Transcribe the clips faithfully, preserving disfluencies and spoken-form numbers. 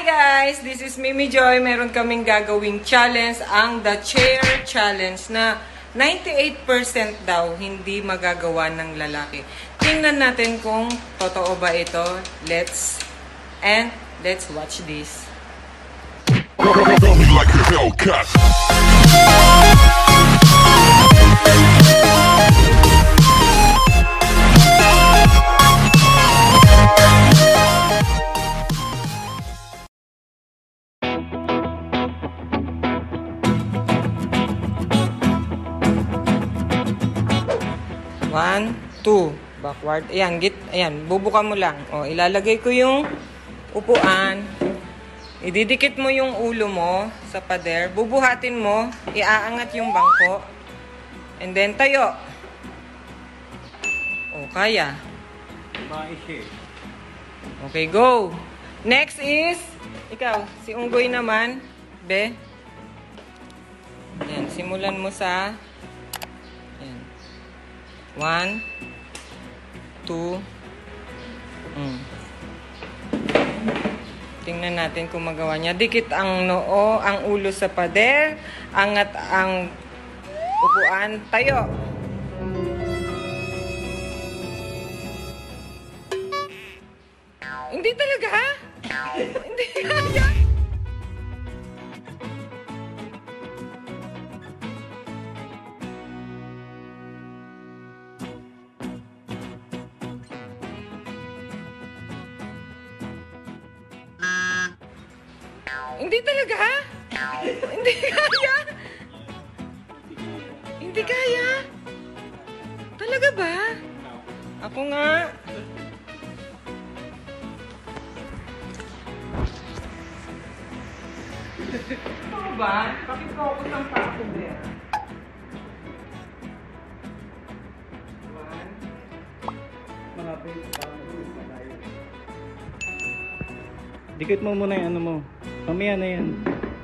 guys! This is Mimi Joy. Meron kaming gagawing challenge, ang The Chair Challenge, na ninety-eight percent daw hindi magagawa ng lalaki. Tingnan natin kung totoo ba ito. Let's and let's watch this. Like a Hellcat. One, two, backward. Ayan, git, ayan, bubuka mo lang. O, ilalagay ko yung upuan. Ididikit mo yung ulo mo sa pader. Bubuhatin mo, iaangat yung bangko. And then, tayo. O, kaya. Okay, go. Next is, ikaw, si Unggoy naman. Be. Ayan, simulan mo sa... One, two, mm. Tingnan natin kung magawa niya. Dikit ang noo, ang ulo sa pader, angat ang upuan, tayo. Hindi talaga, ha? Hindi kaya. Hindi talaga, ha? Hindi kaya? Hindi kaya? Talaga ba? Ako nga. Ano ba? Pakifocus ang paso there. One. Malapit. Dikit mo muna yung ano mo. Mamaya na yan.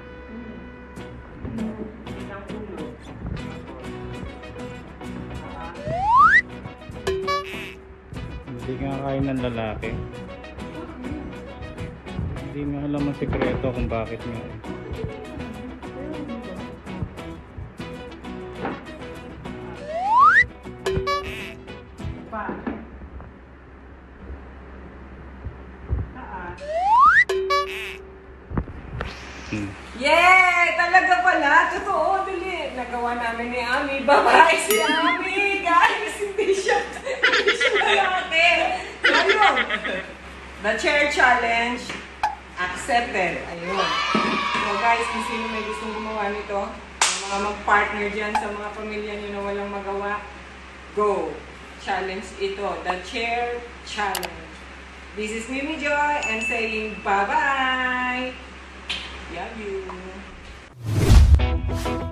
Hindi nga kaya ng lalaki. Hindi nga alam ang sekreto kung bakit nga eh. Hmm. Yay! Talaga pala! Totoo, dali! Nagawa namin ni Ami. Babae si Ami! Guys, hindi siya, hindi siya lalaki. Ayun! The Chair Challenge accepted. Ayun. So guys, kung sino may gustong gumawa nito, mga mag-partner dyan sa mga pamilya nyo na walang magawa, go! Challenge ito. The Chair Challenge. This is Mimi Joy and saying bye-bye! Love you.